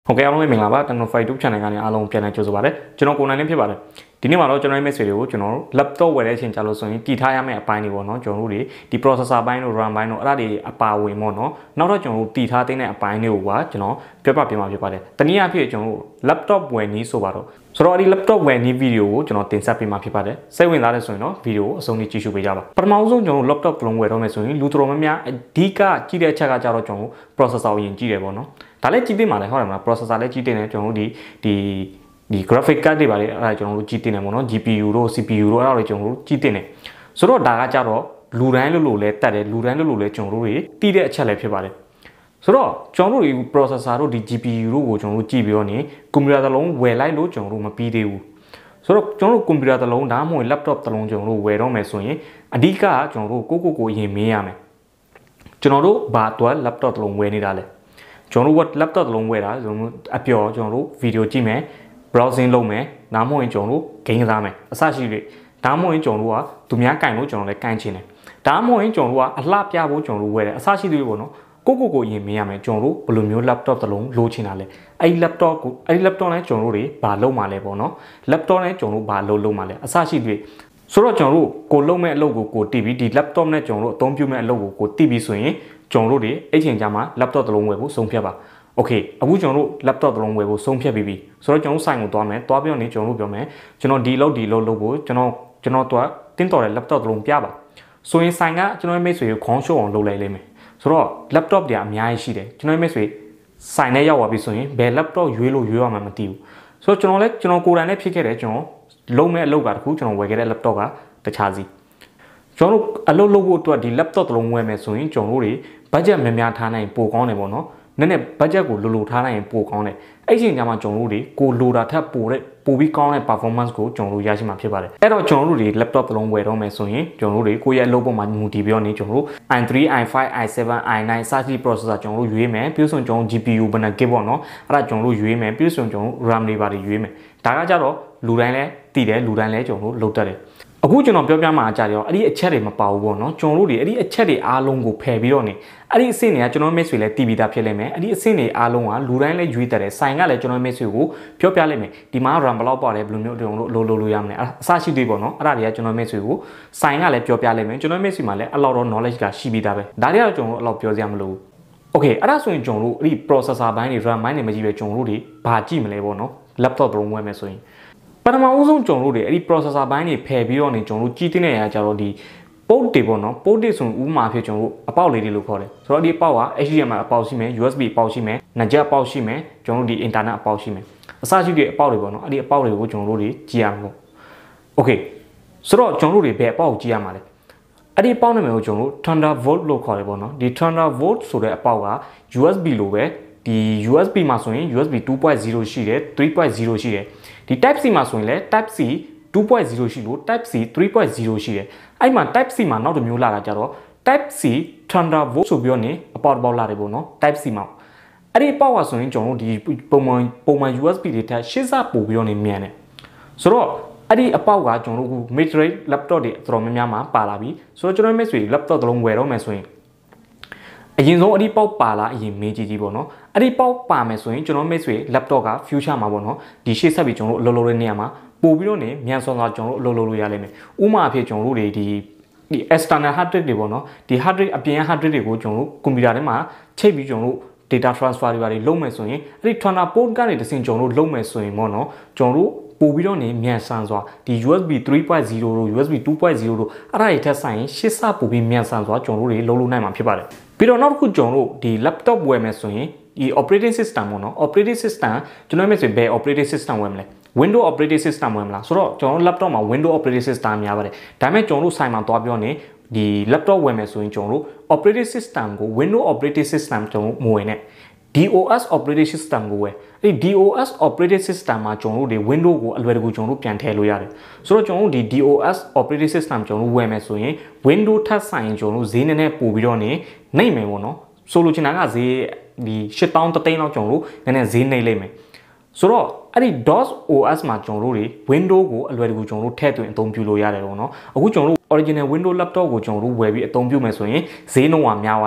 ဟုတ်ကဲ့အားလုံးပဲမင်္ဂလာပါကျွန်တော် YouTube channel ကနေအားလုံးပြန်လည်ကြိုဆိုပါရစေကျွန်တော်ကိုနိုင်လင်းဖြစ်ပါတယ်ဒီနေ့မှာတော့ကျွန်တော်ရဲ့ message တွေကိုကျွန်တော် laptop ဝယ်တဲ့အချိန်ကြာလို့ဆိုရင်တည်ထားရမယ့်အပိုင်းတွေပေါ့နော်ကျွန်တော်တို့ဒီ processor ဘိုင်းတို့ RAM ဘိုင်းတို့အဲ့ဒါတွေအပါဝင်ပေါ့နော်နောက်တော့ကျွန်တော်တို့တည်ထားတဲ့အပိုင်းတွေကိုပါကျွန်တော်ပြပြမှာဖြစ်ပါတယ်တနည်းအားဖြင့်ကျွန်တော်တို့ laptop ဝယ်နည်းဆိုပါတော့ဆိုတော့ဒီ laptop ဝယ်နည်းဗီဒီယိုကိုကျွန်တော်တင်ဆက်ပေးမှာဖြစ်ပါတယ်စိတ်ဝင်စားတဲ့ဆိုရင်တော့ဗီဒီယိုကိုအဆုံးထိကြည့်ရှုပေးကြပါပထမဆုံးကျွန်တော်တို့ laptop တစ်လုံးဝယ်တော့မယ်ဆိုရင်လူတော်များများအဓိကကြည့်တဲ့အချက်ကကြတော့ကျွန်တော်တို့ processor ကိုယင်ကြည့်တယ်ပေါ့နော်ဒါလည်းကြည့်သိမှာလဲဟုတ်တယ်မလား processor လည်းကြည့်တင်တယ်ကျွန်တော်တို့ဒီ graphic card တွေပါလေအဲ့ဒါကျွန်တော်တို့ကြည့်တင်တယ်ပေါ့နော် GPU တို့ CPU တို့အဲ့ဒါတွေကျွန်တော်တို့ကြည့်တင်တယ်ဆိုတော့ဒါကကြတော့လူတိုင်းလို့လဲတက်တယ်လူတိုင်းလို့လဲကျွန်တော်တို့တွေတည်တဲ့အချက်လည်းဖြစ်ပါတယ်ဆိုတော့ကျွန်တော်တို့ဒီ processor တို့ဒီ GPU တို့ကိုကျွန်တော်တို့ကြည့်ပြီးတော့နေကွန်ပျူတာတစ်လုံးဝယ်လိုက်လို့ကျွန်တော်တို့မပြီးသေးဘူးဆိုတော့ကျွန်တော်တို့ကွန်ပျူတာတစ်လုံးဒါမှမဟုတ် laptop တစ်လုံးကျွန်တော်တို့ဝယ်တော့မယ်ဆိုရင်အဓိကကျွန်တော်တို့ကိုအရင်မေးရမယ်ကျွန်တော်တို့ဘာအတွက် laptop တစ်လုံးဝယ်နေတာလဲကျွန်တော်တို့ laptop တစ်လုံးဝယ်တာကျွန်တော်တို့အပျော်ကျွန်တော်တို့ဗီဒီယိုကြည့်မယ် browsing လုပ်မယ်နားမဟုတ်ရင်ကျွန်တော်တို့ game ကစားမယ်အစရှိတွေဒါမှမဟုတ်ရင်ကျွန်တော်တို့ကသူများကင်လို့ကျွန်တော်လည်းကင်ချင်တယ်ဒါမှမဟုတ်ရင်ကျွန်တော်တို့ကအလှပြဖို့ကျွန်တော်တို့ဝယ်တယ်အစရှိတွေပေါ့နော်ကိုရင်မင်းရမယ်ကျွန်တော်တို့ဘယ်လိုမျိုး laptop တစ်လုံးလိုချင်တာလဲအဲ့ဒီ laptop နဲ့ကျွန်တော်တို့တွေဘာလုပ်မှာလဲပေါ့နော် laptop နဲ့ကျွန်တော်တို့ဘာလုပ်မှာလဲအစရှိတွေဆိုတော့ကျွန်တော်တို့ကိုလုံးမဲ့အလုပ်ကိုတီးပြီးဒီ laptop နဲ့ကျွန်တော်တို့အသုံးပြုမဲ့အလုပ်ကိုတီးပြီးဆိုရင်ကျွန်တော်တို့တွေအဲ့ချိန်ကျမှ laptop တစ်လုံးဝယ်ဖို့ဆုံးဖြတ်ပါโอเคအခုကျွန်တော်တို့ laptop တစ်လုံးဝယ်ဖို့ဆုံးဖြတ်ပြီးပြီဆိုတော့ကျွန်တော်တို့ဆိုင်ကိုသွားမယ်သွားပြီးတော့နေကျွန်တော်တို့ပြောမယ်ကျွန်တော်ဒီလုပ်ဖို့ကျွန်တော်တော့တင်းတော်တဲ့ laptop တစ်လုံးပြပါဆိုရင်ဆိုင်ကကျွန်တော်ရဲ့မိတ်ဆွေကိုခေါင်းရှုပ်အောင်လုပ်လိုက်လိမ့်မယ်ဆိုတော့ laptop တွေအများကြီးရှိတယ်ကျွန်တော်ရဲ့မိတ်ဆွေဆိုင်နဲ့ရောက်သွားပြီဆိုရင်ဘယ် laptop ရွေးရမှာမသိဘူးဆိုတော့ကျွန်တော်ကိုယ်တိုင်လည်းဖြစ်ခဲ့တယ်ကျွန်တော်လုံးမဲ့အလုပ်ကတခုကျွန်တော်ဝယ်ခဲ့တဲ့ laptop ကတခြားစီကျွန်တော်တို့အလုပ်လုပ်ဖို့အတွက်ဒီ laptop တစ်လုံးဝယ်မယ်ဆိုရင်ကျွန်တော်တို့တွေ budget များထားနိုင်ပိုကောင်းတယ်ပေါ့နော်နည်းနည်း budget ကိုလိုထားနိုင်ရင်ပိုကောင်းတယ်အဲ့ချိန်ကျမှကျွန်တော်တို့တွေကိုလိုတာထက်ပိုပြီးကောင်းတဲ့ performance ကိုကျွန်တော်တို့ရရှိမှာဖြစ်ပါတယ်အဲ့တော့ကျွန်တော်တို့တွေ laptop တစ်လုံးဝယ်တော့မယ်ဆိုရင်ကျွန်တော်တို့တွေကိုယ့်ရဲ့အလုပ်ပေါ်မှာမူတည်ပြီးတော့နေကျွန်တော်တို့ i3 i5 i7 i9 စသဖြင့် processor ကျွန်တော်တို့ရွေးမယ်ပြီးဆိုကျွန်တော် GPU ဘယ်နှ GB ပေါ့နော်အဲ့ဒါကျွန်တော်တို့ရွေးမယ်ပြီးဆိုကျွန်တော် RAM တွေပါတယ်ရွေးမယ်ဒါကကြတော့လူတိုင်းလည်းတည်တယ်လူတိုင်းလည်းကျွန်တော်တို့လုပ်တတ်တယ်အခုကျွန်တော်ပြောပြမှာကြတယ်အဲ့ဒီအချက်တွေမပါဘူးပေါ့နော်ကျွန်တော်တို့တွေအဲ့ဒီအချက်တွေအားလုံးကိုဖယ်ပြီးတော့နေအဲ့ဒီအဆင့်တွေကကျွန်တော်မိတ်ဆွေလည်းတည်ပြီးသားဖြစ်လိမ့်မယ်အဲ့ဒီအဆင့်တွေအားလုံးကလူတိုင်းလည်းရွေးတတ်တယ်ဆိုင်ကလည်းကျွန်တော်မိတ်ဆွေကိုပြောပြလိမ့်မယ်ဒီမှာ RAM ဘယ်လောက်ပါတယ်ဘယ်လိုမျိုးကျွန်တော်တို့လိုရမလဲအစရှိသေးပေါ့နော်အဲ့ဒါတွေကကျွန်တော်မိတ်ဆွေကိုဆိုင်ကလည်းပြောပြလိမ့်မယ်ကျွန်တော်မိတ်ဆွေမှာလည်းအလောက်တော့ knowledge ကရှိပြီးသားပဲဒါတွေကတော့ကျွန်တော်တို့အလောက်ပြောစရာမလိုဘူး Okay အဲ့ဒါဆိုရင်ကျွန်တော်တို့အဲ့ဒီ processor ဘိုင်းတွေ RAM ဘိုင်းတွေမကြည့်ပဲကျွန်တော်တို့တွေဘာကြည့်မလဲပေါ့နော် laptop ဘယ်လိုဝယ်မယ်ဆိုရင်ပထမဦးဆုံးကျွန်တော်တို့တွေအဲ့ဒီ processor ဘိုင်းတွေဖယ်ပြီးတော့နေကျွန်တော်တို့ကြည့်တဲ့နေရာကျတော့ဒီ port တွေပေါ့နော် port တွေဆိုရင်ဥပမာဖြစ်ကျွန်တော်တို့အပေါက်လေးတွေလို့ခေါ်တယ်ဆိုတော့ဒီအပေါက်က HDMI အပေါက်ရှိမယ် USB အပေါက်ရှိမယ် NAND အပေါက်ရှိမယ်ကျွန်တော်တို့ဒီ internet အပေါက်ရှိမယ်အစရှိတဲ့အပေါက်တွေပေါ့နော်အဲ့ဒီအပေါက်တွေကိုကျွန်တော်တို့တွေကြည့်ရမှာပေါ့ Okay ဆိုတော့ကျွန်တော်တို့တွေဘယ်အပေါက်ကိုကြည့်ရမှာလဲအဲ့ဒီအပေါက်နာမည်ကိုကျွန်တော်တို့ Thunderbolt လို့ခေါ်တယ်ပေါ့နော်ဒီ Thunderbolt ဆိုတဲ့အပေါက်က USB လို့ပဲဒီ USB မှာဆိုရင် USB 2.0 ရှိတယ် 3.0 ရှိတယ်ဒီ Type C မှာဆိုရင်လည်း Type C 2.0 ရှိလို့ Type C 3.0 ရှိတယ်အဲ့မှာ Type C မှာနောက်တစ်မျိုးလာတာကြတော့ Type C Thunderbolt ဆိုပြီးတော့နေအပေါက်လာတယ်ပေါ့နော် Type C မှာအဲ့ဒီအပေါက်ကဆိုရင်ကျွန်တော်တို့ဒီပုံမှန် USB တွေထက်ရှင်းစပို့ပြီးတော့နေမြန်တယ်ဆိုတော့အဲ့ဒီအပေါက်ကကျွန်တော်တို့ mid-range laptop တွေတော်တော်များများမှာပါလာပြီဆိုတော့ကျွန်တော်မိတ်ဆွေ laptop တစ်လုံးဝယ်တော့မယ်ဆိုရင်အရင်ဆုံးအဲ့ဒီပေါက်ပါလားအရင်မေးကြည့်ပေါ့နော်အဲ့ဒီပေါက်ပါမယ်ဆိုရင်ကျွန်တော်မိတ်ဆွေ laptop က future မှာပေါ့နော်ဒီရှေ့ဆက်ပြီးကျွန်တော်တို့အလုပ်လုပ်တဲ့နေရာမှာပို့ပြီးတော့နေမြန်စွာကျွန်တော်တို့အလုပ်လုပ်လို့ရလိမ့်မယ်ဥပမာအဖြစ်ကျွန်တော်တို့တွေဒီ external hard disk တွေပေါ့နော်ဒီ hard disk အပြင် hard disk တွေကိုကျွန်တော်တို့ကွန်ပျူတာထဲမှာချိတ်ပြီးကျွန်တော်တို့ data transfer တွေပါတယ်လုပ်မယ်ဆိုရင်အဲ့ဒီ Thunderbolt ကနေတဆင့်ကျွန်တော်တို့လုပ်မယ်ဆိုရင်ပေါ့နော်ကျွန်တော်တို့ပို့ပြီးတော့နေမြန်ဆန်စွာဒီ USB 3.0 တို့ USB 2.0 တို့အဲ့ဒါတွေထက်ဆိုင်ရင်ရှစ်ဆပို့ပြီးမြန်ဆန်စွာကျွန်တော်တို့တွေလုပ်လို့နိုင်မှာဖြစ်ပါတယ်ပြီးတော့နောက်တစ်ခုကျွန်တော်တို့ဒီ laptop ဝယ်မယ်ဆိုရင်ဒီ operating system ပေါ့နော် operating system ကျွန်တော်မြင်ဆိုဘယ် operating system ဝယ်မလဲ Windows operating system ဝယ်မလားဆိုတော့ကျွန်တော်တို့ laptop မှာ Windows operating system များပါတယ်ဒါပေမဲ့ကျွန်တော်တို့ဆိုင်မှာသွားပြောနေဒီ laptop ဝယ်မယ်ဆိုရင်ကျွန်တော်တို့ operating system ကို Windows operating system ကျွန်တော်မဝယ်နဲ့DOS operating system ကိုပဲအဲ့ဒီ DOS operating system မှာကျွန်တော်တို့ဒီ Windows ကိုအလွယ်တကူကျွန်တော်တို့ပြန်ထည့်လို့ရတယ်ဆိုတော့ကျွန်တော်တို့ဒီ DOS operating system ကျွန်တော်တို့ဝယ်မယ်ဆိုရင် Windows ထပ်ဆိုင်ရင်ကျွန်တော်တို့ဈေးနည်းနည်းပို့ပြီးတော့နေနိုင်မယ်ပေါ့နော်ဆိုလိုချင်တာကဈေးဒီ8000တသိန်းလောက်ကျွန်တော်တို့နည်းနည်းဈေးနေလိမ့်မယ်ဆိုတော့အဲ့ဒီ DOS OS မှာကျွန်တော်တို့တွေ Windows ကိုအလွယ်တကူကျွန်တော်တို့ထည့်သွင်းအသုံးပြုလို့ရတယ်ပေါ့နော်အခုကျွန်တော်တို့ original Windows laptop ကိုကျွန်တော်တို့ဝယ်ပြီးအသုံးပြုမယ်ဆိုရင်ဈေးနှုန်းကများသွားလိမ့်မယ်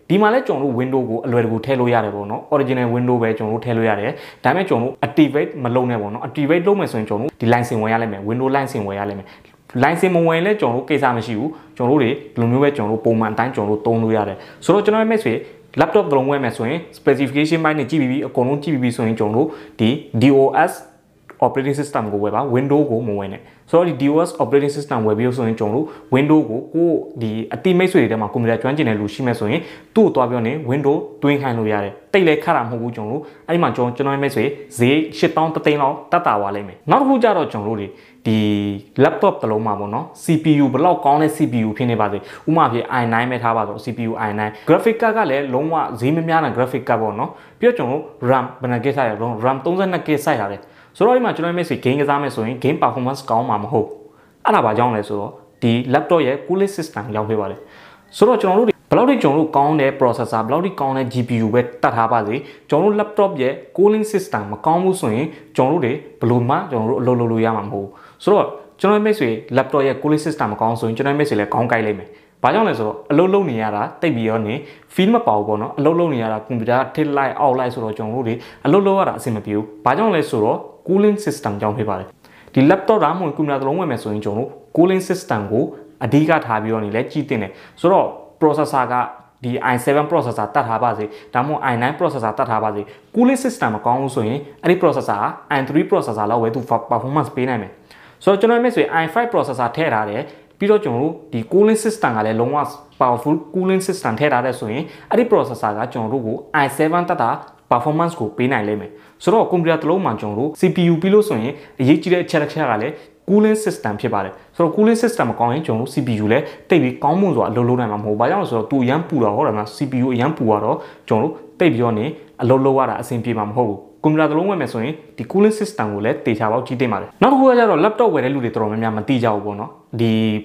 ဒီမှာလဲကျွန်တော်တို့ window ကိုအလွယ်တကူထည့်လို့ရတယ်ပေါ့နော် original window ပဲကျွန်တော်တို့ထည့်လို့ရတယ်ဒါပေမဲ့ကျွန်တော်တို့ activate မလုပ်နဲ့ပေါ့နော် activate လုပ်မယ်ဆိုရင်ကျွန်တော်တို့ဒီ license ဝင်ရလိမ့်မယ် window license ဝင်ရလိမ့်မယ် license မဝင်လဲကျွန်တော်တို့ကိစ္စမရှိဘူးကျွန်တော်တို့တွေဒီလိုမျိုးပဲကျွန်တော်တို့ပုံမှန်အတိုင်းကျွန်တော်တို့သုံးလို့ရတယ်ဆိုတော့ကျွန်တော်ရဲ့မိတ်ဆွေ laptop တစ်လုံးဝယ်မယ်ဆိုရင် specification ဘိုင်းနဲ့ကြည့်ပြီးအကုန်လုံးကြည့်ပြီးဆိုရင်ကျွန်တော်တို့ဒီ DOS operating system ကိုဝယ်ပါ window ကိုမဝင်နဲ့ဆိုတော့ဒီ DOS operating system ဝယ်ပြီးဆိုရင်ကျွန်တော်တို့ window ကိုဒီအတိမိတ်ဆွေတွေထဲမှာကွန်ပျူတာကျွမ်းကျင်တဲ့လူရှိမှဆိုရင်သူ့ကိုတွားပြောနေ window တွင်းခိုင်းလို့ရတယ်တိတ်လဲခတ်တာမဟုတ်ဘူးကျွန်တော်တို့အဲ့ဒီမှာကျွန်တော်ရဲ့မိတ်ဆွေဈေး8000တသိန်းလောက်တတ်တာပါလိမ့်မယ်နောက်တစ်ခုကျတော့ကျွန်တော်တို့ဒီ laptop တစ်လုံးမှာပေါ့နော် CPU ဘယ်လောက်ကောင်းတဲ့ CPU ဖြစ်နေပါစေဥပမာဖြစ် i9 ပဲထားပါတော့ CPU i9 graphic card ကလည်းလုံးဝဈေးမများတဲ့ graphic card ပေါ့နော်ပြီးတော့ကျွန်တော်တို့ RAM ဘယ်နှ GB စိုက်ရအောင် RAM 32 GB စိုက်ရတယ်ဆိုတော့ဒီမှာကျွန်တော်ရဲ့ message game ကစားမယ်ဆိုရင် game performance ကောင်းမှာမဟုတ်အဲ့ဒါဘာကြောင့်လဲဆိုတော့ဒီ laptop ရဲ့ cooling system ကြောင့်ဖြစ်ပါတယ်ဆိုတော့ကျွန်တော်တို့ဘယ်လောက်ထိကျွန်တော်တို့ကောင်းတဲ့ processor ဘယ်လောက်ထိကောင်းတဲ့ GPU ပဲတတ်ထားပါစေကျွန်တော်တို့ laptop ရဲ့ cooling system မကောင်းဘူးဆိုရင်ကျွန်တော်တို့တွေဘယ်လိုမှကျွန်တော်တို့အလုပ်လုပ်လို့ရမှာမဟုတ်ဆိုတော့ကျွန်တော်ရဲ့ message laptop ရဲ့ cooling system မကောင်းဆိုရင်ကျွန်တော်ရဲ့ message လည်းကောင်းကြိုက်လိမ့်မယ်ဘာကြောင့်လဲဆိုတော့အလုပ်လုပ်နေရတာတိတ်ပြီးတော့နေ feel မပါဘူးပေါ့နော်အလုပ်လုပ်နေရတာကွန်ပျူတာထစ်လိုက်အောက်လိုက်ဆိုတော့ကျွန်တော်တို့တွေအလုပ်လုပ်ရတာအဆင်မပြေဘူးဘာကြောင့်လဲဆိုတော့ cooling system ကြောင့်ဖြစ်ပါတယ်ဒီ laptop ဒါမှမဟုတ်ကွန်ပျူတာတစ်လုံးဝယ်မယ်ဆိုရင်ကျွန်တော်တို့ cooling system ကိုအဓိကထားပြီးတော့နေလဲကြည့်တင်တယ်ဆိုတော့ processor ကဒီ i7 processor တတ်ထားပါစေဒါမှမဟုတ် i9 processor တတ်ထားပါစေ cooling system မကောင်းဘူးဆိုရင်အဲ့ဒီ processor က i3 processor လောက်ပဲသူ performance ပေးနိုင်မယ်ဆိုတော့ကျွန်တော်ရဲ့ဆိုရင် i5 processor ထည့်ထားတယ်ပြီးတော့ကျွန်တော်တို့ဒီ cooling system ကလည်းလုံးဝ powerful cooling system ထည့်ထားတဲ့ဆိုရင်အဲ့ဒီ processor ကကျွန်တော်တို့ကို i7 တက်တာ performance ကိုပေးနိုင်လိမ့်မယ်ဆိုတော့ကွန်ပျူတာတစ်လုံးမှာကျွန်တော်တို့ CPU ပြီးလို့ဆိုရင်အရေးကြီးတဲ့အချက်ကလည်း cooling system ဖြစ်ပါတယ်ဆိုတော့ cooling system မကောင်းရင်ကျွန်တော်တို့ CPU လည်းတိတ်ပြီးကောင်းမွန်စွာအလုပ်လုပ်နိုင်မှာမဟုတ်ဘာကြောင့်လဲဆိုတော့သူအရန်ပူတာဟုတ်တယ်မလား CPU အရန်ပူတော့ကျွန်တော်တို့တိတ်ပြီးတော့နေအလုပ်လုပ်ရတာအဆင်ပြေမှာမဟုတ်ဘူးကွန်ပျူတာတစ်လုံးဝယ်မယ်ဆိုရင်ဒီ cooling system ကိုလည်းတေချာပေါက်ကြည့်သိမ်းပါတယ်နောက်တစ်ခုကကျတော့ laptop ဝယ်တဲ့လူတွေတော်တော်များများမသိကြဘူးပေါ့နော်ဒီ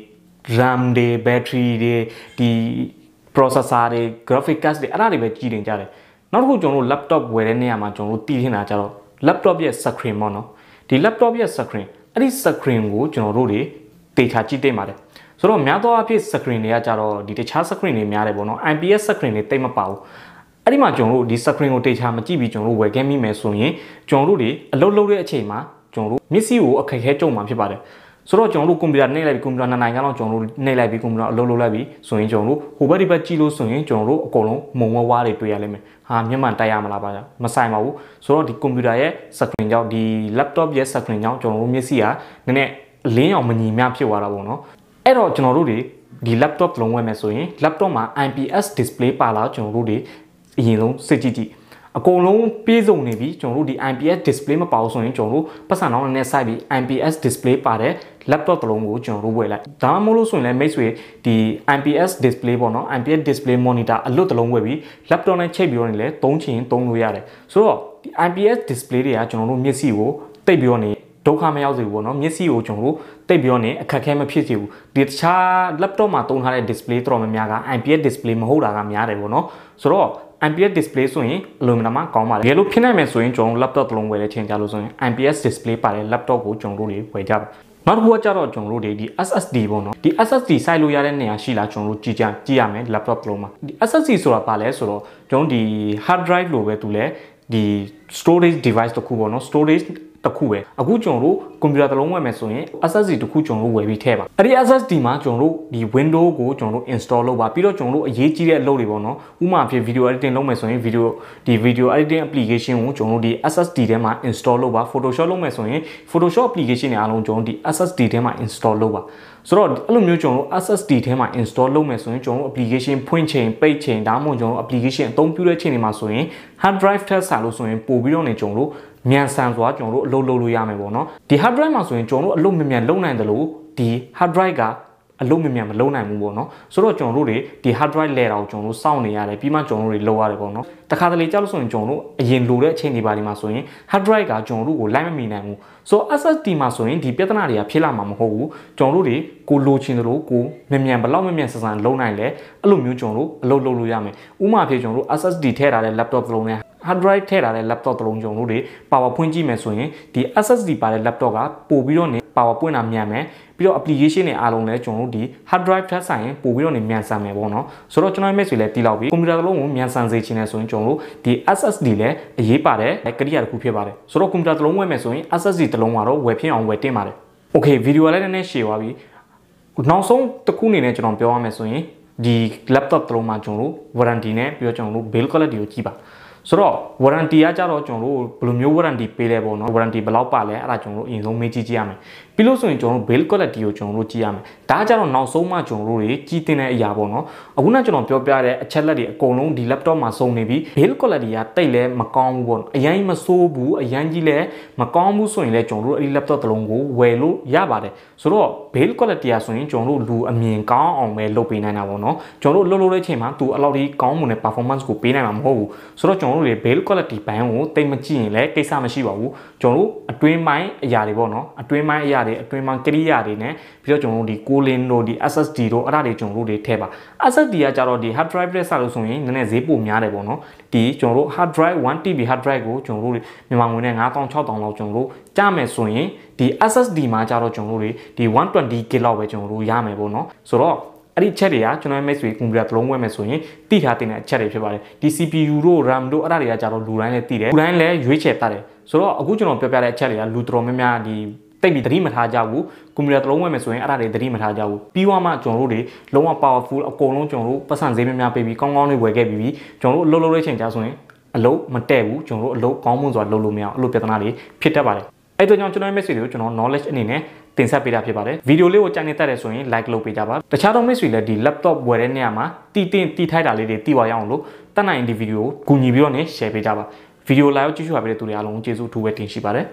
RAM တွေ battery တွေဒီ processor တွေ graphic card တွေအဲ့ဒါတွေပဲကြည့်တင်ကြတယ်နောက်တစ်ခုကျွန်တော်တို့ laptop ဝယ်တဲ့နေရာမှာကျွန်တော်တို့တည်ထင်တာကြတော့ laptop ရဲ့ screen ပေါ့နော်ဒီ laptop ရဲ့ screen အဲ့ဒီ screen ကိုကျွန်တော်တို့တွေတေချာကြည့်သိမ်းပါတယ်ဆိုတော့များသောအားဖြင့် screen တွေကကြတော့ဒီတခြား screen တွေများတယ်ပေါ့နော် IPS screen တွေတိတ်မပါဘူးအဲ့ဒီမှာကျွန်တော်တို့ဒီ screen ကိုတေချာမကြည့်ပြီးကျွန်တော်တို့ဝယ်ခဲ့မိမယ်ဆိုရင်ကျွန်တော်တို့တွေအလုပ်လုပ်တဲ့အချိန်မှာကျွန်တော်တို့မျက်စိကိုအခက်အခဲကြုံမှာဖြစ်ပါတယ်ဆိုတော့ကျွန်တော်တို့ကွန်ပျူတာနှိပ်လိုက်ပြီးကွန်ပျူတာ2နိုင်ငံလောက်ကျွန်တော်တို့နှိပ်လိုက်ပြီးကွန်ပျူတာအလုပ်လုပ်လိုက်ပြီးဆိုရင်ကျွန်တော်တို့ဟိုဘက်ဒီဘက်ကြည့်လို့ဆိုရင်ကျွန်တော်တို့အကုန်လုံးမုံဝါးတွေတွေ့ရလိမ့်မယ်ဟာမျက်မှန်တိုက်ရမလားပါမဆိုင်ပါဘူးဆိုတော့ဒီကွန်ပျူတာရဲ့ screen ကြောင့်ဒီ laptop ရဲ့ screen ကြောင့်ကျွန်တော်တို့မျက်စိကနည်းနည်းအလင်းအောင်မညီမျှဖြစ်သွားတာပေါ့နော်အဲ့တော့ကျွန်တော်တို့တွေဒီ laptop တစ်လုံးဝယ်မယ်ဆိုရင် laptop မှာ IPS display ပါလာကျွန်တော်တို့တွေအရင်ဆုံးစစ်ကြည့်အကုန်လုံးပြေးစုံနေပြီကျွန်တော်တို့ဒီ IPS display မပါဘူးဆိုရင်ကျွန်တော်တို့ပတ်စံတော့နဲ့စိုက်ပြီး IPS display ပါတဲ့ laptop တစ်လုံးကိုကျွန်တော်တို့ဝယ်လိုက်ဒါမှမဟုတ်လို့ဆိုရင်လည်းမိတ်ဆွေဒီ IPS display ပေါ့နော် IPS display monitor အလွတ်တစ်လုံးဝယ်ပြီး laptop နဲ့ချိတ်ပြီးတော့နေလဲသုံးချင်သုံးလို့ရတယ်ဆိုတော့ဒီ IPS display တွေကကျွန်တော်တို့မျက်စိကိုတိတ်ပြီးတော့နေဒုက္ခမရောက်စေဘူးပေါ့နော်မျက်စိကိုကျွန်တော်တို့တိတ်ပြီးတော့နေအခက်အခဲမဖြစ်စေဘူးဒီတခြား laptop မှာသုံးထားတဲ့ display တော်တော်များများက IPS display မဟုတ်တာကများတယ်ပေါ့နော်ဆိုတော့ IPS display ဆိုရင်အလုံးမနာမှကောင်းပါတယ်ရေလို့ဖြစ်နိုင်မယ်ဆိုရင်ကျွန်တော် laptop တစ်လုံးဝယ်တဲ့ချိန်ကြလို့ဆိုရင် IPS display ပါတဲ့ laptop ကိုကျွန်တော်တို့တွေဝယ်ကြပါနောက်တစ်ခုကကြတော့ကျွန်တော်တို့ဒီ SSD ပေါ့နော်ဒီ SSD စိုက်လို့ရတဲ့နေရာရှိလားကျွန်တော်တို့ကြည့်ရမယ် laptop တစ်လုံးမှာဒီ SSD ဆိုတာပါလဲဆိုတော့ကျွန်တော်ဒီ hard drive လို့ပဲသူလဲဒီ storage device တစ်ခုပေါ့နော် storage တစ်ခုပဲအခုကျွန်တော်တို့ကွန်ပျူတာတစ်လုံးဝယ်မယ်ဆိုရင် SSD တစ်ခုကျွန်တော်တို့ဝယ်ပြီးထည့်ပါအဲ့ဒီ SSD မှာကျွန်တော်တို့ဒီ Windows ကိုကျွန်တော်တို့ install လုပ်ပါပြီးတော့ကျွန်တော်တို့အရေးကြီးတဲ့အလုပ်တွေပေါ့နော်ဥပမာဖြစ် video editing လုပ်မယ်ဆိုရင် video editing application ကိုကျွန်တော်တို့ဒီ SSD ထဲမှာ install လုပ်ပါ Photoshop လုပ်မယ်ဆိုရင် Photoshop application တွေအားလုံးကျွန်တော်တို့ဒီ SSD ထဲမှာ install လုပ်ပါဆိုတော့အဲ့လိုမျိုးကျွန်တော်တို့ SSD ထဲမှာ install လုပ်မယ်ဆိုရင်ကျွန်တော်တို့ application ဖွင့်ချိန်ပိတ်ချိန်ဒါမှမဟုတ်ကျွန်တော်တို့ application အသုံးပြုတဲ့ချိန်တွေမှာဆိုရင် hard drive ထက်စာလို့ဆိုရင်ပို့ပြီးတော့နေကျွန်တော်တို့မြန်ဆန်စွာကျွန်တော်တို့အလုပ်လုပ်လို့ရမယ်ပေါ့နော်ဒီ hard drive မှာဆိုရင်ကျွန်တော်တို့အလုပ်မြန်လုပ်နိုင်တယ်လို့ဒီ hard drive ကအလုပ်မြန်မလုပ်နိုင်ဘူးပေါ့နော်ဆိုတော့ကျွန်တော်တို့တွေဒီ hard drive လဲတာကိုကျွန်တော်တို့စောင့်နေရတယ်ပြီးမှကျွန်တော်တို့တွေလုပ်ရတယ်ပေါ့နော်တခါတလေကြောက်လို့ဆိုရင်ကျွန်တော်တို့အရင်လိုတဲ့အချိန်ဒီပါဒီမှာဆိုရင် hard drive ကကျွန်တော်တို့ကိုလိုက်မမီနိုင်ဘူးဆိုတော့ SSD မှာဆိုရင်ဒီပြဿနာတွေကဖြစ်လာမှာမဟုတ်ဘူးကျွန်တော်တို့တွေကိုလိုချင်တယ်လို့ကိုမြန်ဘလောက်မြန်ဆန်ဆန်လုပ်နိုင်လဲအဲ့လိုမျိုးကျွန်တော်တို့အလုပ်လုပ်လို့ရမယ်ဥပမာဖြစ်ကျွန်တော်တို့ SSD ထည့်ထားတဲ့ laptop တစ်လုံးနဲ့ hard drive ထည့်ထားတဲ့ laptop တစ်လုံးကျွန်တော်တို့တွေ power ဖွင့်ကြည့်မယ်ဆိုရင်ဒီ SSD ပါတဲ့ laptop ကပို့ပြီးတော့နေ power ပွင့်တာမြန်မယ်ပြီးတော့ application တွေအားလုံးလည်းကျွန်တော်တို့ဒီ hard drive ထက်ဆိုင်ရင်ပို့ပြီးတော့နေမြန်ဆန်မယ်ပေါ့နော်ဆိုတော့ကျွန်တော် image တွေလည်းတီးလောက်ပြီးကွန်ပျူတာတစ်လုံးကိုမြန်ဆန်စေချင်တယ်ဆိုရင်ကျွန်တော်တို့ဒီ SSD လည်းအရေးပါတယ်ကိရိယာတစ်ခုဖြစ်ပါတယ်ဆိုတော့ကွန်ပျူတာတစ်လုံးဝယ်မယ်ဆိုရင် SSD တစ်လုံးကတော့ဝယ်ဖြစ်အောင်ဝယ်တင်ပါတယ် Okay ဗီဒီယိုလည်းနည်းနည်းရှည်သွားပြီနောက်ဆုံးတစ်ခုအနေနဲ့ကျွန်တော်ပြောရမယ်ဆိုရင်ဒီ laptop တစ်လုံးမှာကျွန်တော်တို့ warranty နဲ့ပြီးတော့ကျွန်တော်တို့ build quality ကိုကြည့်ပါဆိုတော့ warranty ကကြတော့ကျွန်တော်တို့ဘယ်လိုမျိုး warranty ပေးလဲပေါ့နော် warranty ဘယ်လောက်ပါလဲအဲ့ဒါကျွန်တော်တို့အရင်ဆုံးမေးကြည့်ကြရမယ်ပြီးလို့ဆိုရင်ကျွန်တော်တို့ build quality ကိုကျွန်တော်တို့ကြည့်ရမယ်ဒါကကြတော့နောက်ဆုံးမှကျွန်တော်တို့တွေကြည့်တင်တဲ့အရာပေါ့နော်အခုနကကျွန်တော်ပြောပြတဲ့အချက်လက်တွေအကုန်လုံးဒီ laptop မှာစုံနေပြီ build quality ကတိတ်လဲမကောင်းဘူးပေါ့နော်အရင်မဆိုးဘူးအရင်ကြီးလဲမကောင်းဘူးဆိုရင်လဲကျွန်တော်တို့အဲ့ဒီ laptop တစ်လုံးကိုဝယ်လို့ရပါတယ်ဆိုတော့ build quality ကဆိုရင်ကျွန်တော်တို့လူအမြင်ကောင်းအောင်ပဲလုပ်ပေးနိုင်တာပေါ့နော်ကျွန်တော်တို့လှုပ်တဲ့အချိန်မှာသူအဲ့လောက်ကြီးကောင်းမွန်တဲ့ performance ကိုပေးနိုင်မှာမဟုတ်ဘူးဆိုတော့ကျွန်တော်တို့တွေ build quality ဘိုင်းကိုတိတ်မကြည့်ရင်လည်းကိစ္စမရှိပါဘူးကျွန်တော်တို့အတွင်းပိုင်းအရာတွေပေါ့နော်အတွင်းပိုင်းအရာတွေအတွင်းပိုင်းကိရိယာတွေနဲ့ပြီးတော့ကျွန်တော်တို့ဒီ cooling တို့ဒီ SSD တို့အဲ့ဒါတွေကျွန်တော်တို့တွေထည့်ပါ SSD ကကြတော့ဒီ hard drive နဲ့စလို့ဆိုရင်နည်းနည်းဈေးပိုများတယ်ပေါ့နော်ဒီကျွန်တော်တို့ hard drive 1TB hard drive ကိုကျွန်တော်တို့မြန်မာငွေနဲ့9000 6000လောက်ကျွန်တော်တို့ကြားမယ်ဆိုရင်ဒီ SSD မှာကြတော့ကျွန်တော်တို့ဒီ 120GB လောက်ပဲကျွန်တော်တို့ရမယ်ပေါ့နော်ဆိုတော့အဲ့ဒီချက်တွေကကျွန်တော်ရဲ့ Mac တွေကွန်ပျူတာတစ်လုံးဝယ်မယ်ဆိုရင်တိထားတင်တဲ့အချက်တွေဖြစ်ပါတယ်ဒီ CPU တို့ RAM တို့အဲ့ဒါတွေကကြတော့လူတိုင်းလည်းသိတယ်လူတိုင်းလည်းရွေးချယ်တတ်တယ်ဆိုတော့အခုကျွန်တော်ပြောပြတဲ့အချက်တွေကလူတော်တော်များများဒီတိတ်ပြီးသတိမထားကြဘူးကွန်ပျူတာတစ်လုံးဝယ်မယ်ဆိုရင်အဲ့ဒါတွေသတိမထားကြဘူးပြီးတော့မှကျွန်တော်တို့တွေလုံးဝ powerful အကုန်လုံးကျွန်တော်တို့ပတ်စံဈေးများများပေးပြီးကောင်းကောင်းလေးဝယ်ခဲ့ပြီးကျွန်တော်တို့အလုပ်လုပ်တဲ့ချိန်ကျဆိုရင်အလုပ်မတည့်ဘူးကျွန်တော်တို့အလုပ်ကောင်းမွန်စွာလုပ်လို့မရအောင်အဲ့လိုပြဿနာတွေဖြစ်တတ်ပါတယ်အဲ့တော့ကျွန်တော်ရဲ့ message တွေကိုကျွန်တော် knowledge အနေနဲ့တင်ဆက်ပေးတာဖြစ်ပါတယ်ဗီဒီယိုလေးကိုကြိုက်နေတတ်တယ်ဆိုရင် like လုပ်ပေးကြပါတခြားသော message တွေလည်းဒီ laptop ဝယ်တဲ့နေရာမှာတီထိုက်တာလေးတွေတီးပါရအောင်လို့တတ်နိုင်ဒီဗီဒီယိုကိုကူညီပြီးတော့နေ share ပေးကြပါဗီဒီယို live ကြည့်ရှုပါပေးတဲ့သူတွေအားလုံးကျေးဇူးအထူးပဲတင်ရှိပါတယ်